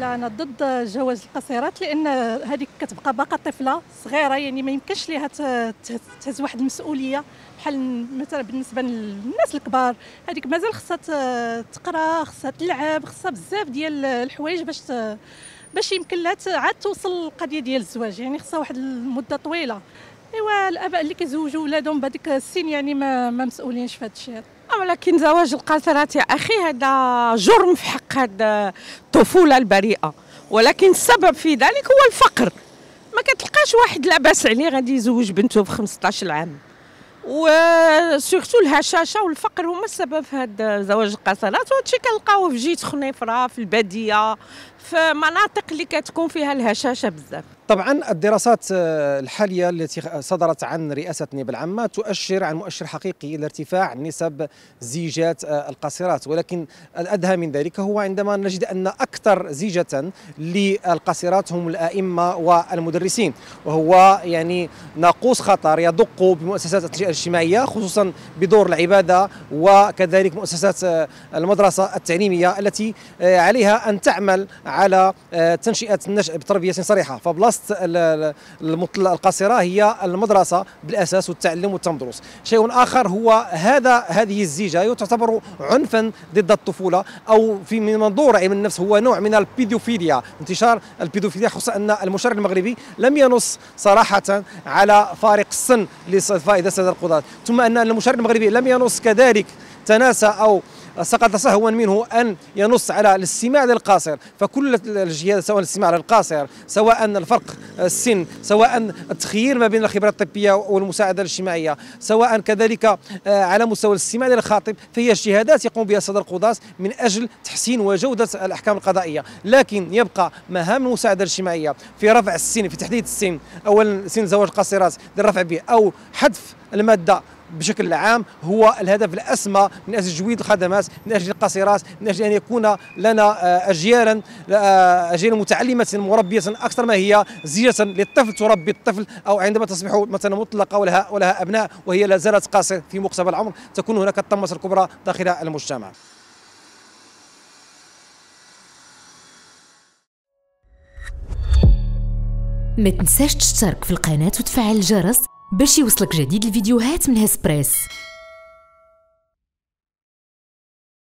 لا انا ضد جواز القصيرات، لان هذيك كتبقى باقا طفله صغيره، يعني ما يمكنش ليها تهز واحد المسؤوليه بحال مثلا بالنسبه للناس الكبار. هذيك مازال خصها تقرا، خصها تلعب، خصها بزاف ديال الحوايج باش يمكن لها عاد توصل للقضيه ديال الزواج، يعني خصها واحد المده طويله. ايوا الاباء اللي كيزوجوا ولادهم بهذيك السن يعني ما مسؤولينش في هذا الشيء. ولكن زواج القاصرات يا اخي هذا جرم في حق هذه الطفوله البريئه، ولكن السبب في ذلك هو الفقر. ما كتلقاش واحد لاباس عليه غادي يزوج بنته في 15 عام، وسورتو الهشاشه والفقر هما السبب في هذا زواج القاصرات. وهذا الشيء كنلقاوه في جيت خنيفره، في الباديه، في مناطق اللي كتكون فيها الهشاشه بزاف. طبعا الدراسات الحاليه التي صدرت عن رئاسه النيابه العامه تؤشر عن مؤشر حقيقي لارتفاع نسب زيجات القاصرات، ولكن الادهى من ذلك هو عندما نجد ان اكثر زيجه للقاصرات هم الائمه والمدرسين، وهو يعني ناقوس خطر يدق بمؤسسات التنشئه الاجتماعيه، خصوصا بدور العباده وكذلك مؤسسات المدرسه التعليميه التي عليها ان تعمل على تنشئه النشء بتربيه صريحه. فبلاصه القاصره هي المدرسه بالاساس والتعلم والتمدرس. شيء اخر هو هذه الزيجه تعتبر عنفا ضد الطفوله، او في من منظور علم النفس هو نوع من البيدوفيليا، انتشار البيدوفيليا، خصوصا ان المشرع المغربي لم ينص صراحه على فارق السن لفائده الساده القضاة، ثم ان المشرع المغربي لم ينص كذلك تناسى او سقط سهوا منه أن ينص على الاستماع للقاصر. فكل الجهات سواء الاستماع للقاصر، سواء الفرق السن، سواء التخيير ما بين الخبرات الطبية والمساعدة الاجتماعية، سواء كذلك على مستوى الاستماع للخاطب، فهي اجتهادات يقوم بها السادة القضاة من أجل تحسين وجودة الأحكام القضائية. لكن يبقى مهام المساعدة الاجتماعية في رفع السن، في تحديد السن، أولا سن زواج القاصرات للرفع به أو حذف المادة بشكل عام، هو الهدف الأسمى من أجل تجويد الخدمات، من أجل القاصرات، من أجل أن يكون لنا أجيالا متعلمة مربية أكثر ما هي زيجة للطفل تربي الطفل، أو عندما تصبح مثلا مطلقة ولها أبناء وهي لا زالت قاصر في مقتبل العمر، تكون هناك الطمة الكبرى داخل المجتمع. ما تنساش تشترك في القناة وتفعل الجرس باش يوصلك جديد الفيديوهات من هسبريس.